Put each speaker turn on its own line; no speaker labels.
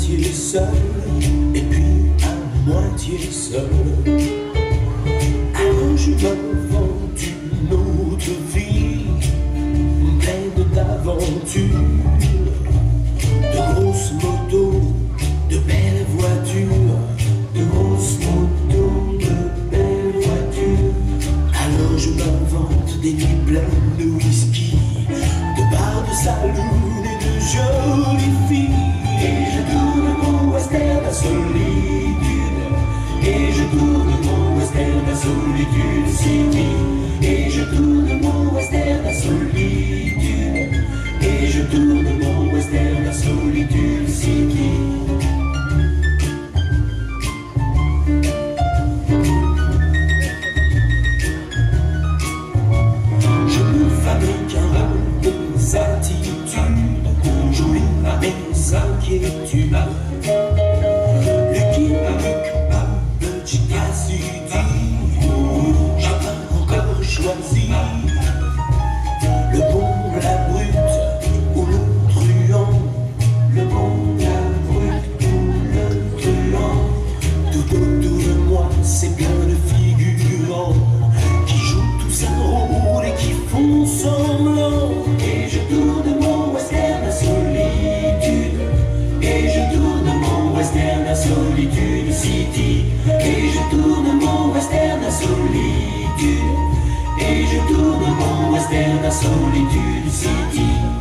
moitié seul, et puis à moitié seul. Alors je m'invente une autre vie, pleine d'aventures, de grosses motos, de belles voitures, de grosses motos, de belles voitures. Alors je m'invente des nuits pleines de whisky, de bars de saloon et de jolies filles. Et je tourne mon western à solitude, et je tourne mon western à solitude city. Et je tourne mon western à solitude, et je tourne mon western à solitude city. Je me fabrique un rôle des attitudes, j'oublie mes inquiétudes. Le qui coupable, Cassidy, j'ai pas encore choisi le bon, la brute ou le truand, le bon, la brute ou le truand. Tout autour de moi, c'est plein de figurants qui jouent tous un rôle et qui font semblant. Et je tourne mon western à solitude, et je tourne mon western à solitude city. Et je tourne mon western à solitude, et je tourne mon western à solitude city.